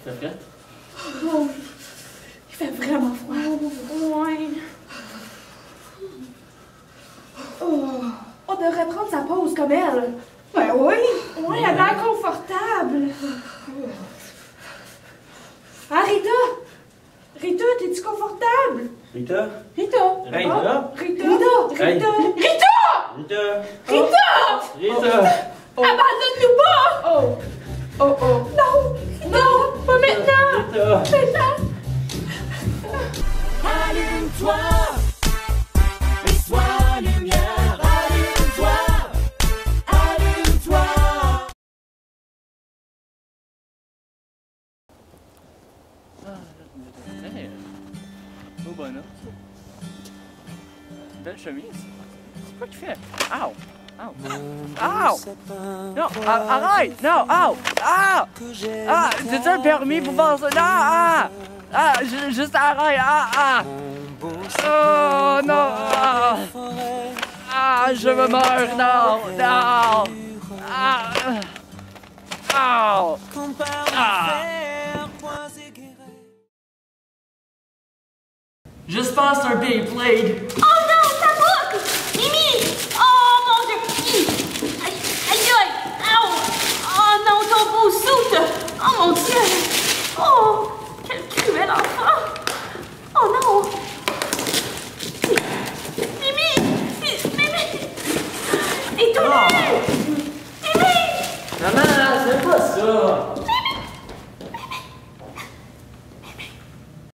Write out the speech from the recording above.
Ça fait? Oh, il fait vraiment froid. Ouais. Oh, on devrait prendre sa pause comme elle. Ben oui. Ouais, elle a l'air confortable. Ah, Rita! Rita, t'es-tu confortable? Rita? Rita! Hey, Ah, là? Rita! Rita! Hey. Rita! Rita? Rita! Rita? Abandonne-nous pas! Oh! Oh oh! Non! Non! Pas maintenant! Rita? Maintenant! Allume-toi, et sois lumière. Allume-toi, allume-toi. Oh bonhomme. Belle chemise. C'est quoi que tu fais? Ow! Ow! Non, arrête! Non! Ow! Ah! Ah! C'est un permis pour faire ça? Non! Ah! Ah! Juste arrête! Ah! Oh non! Ah! Je me meurs! Non! Non! Ah! Ah! J'espère que c'est un Beyblade.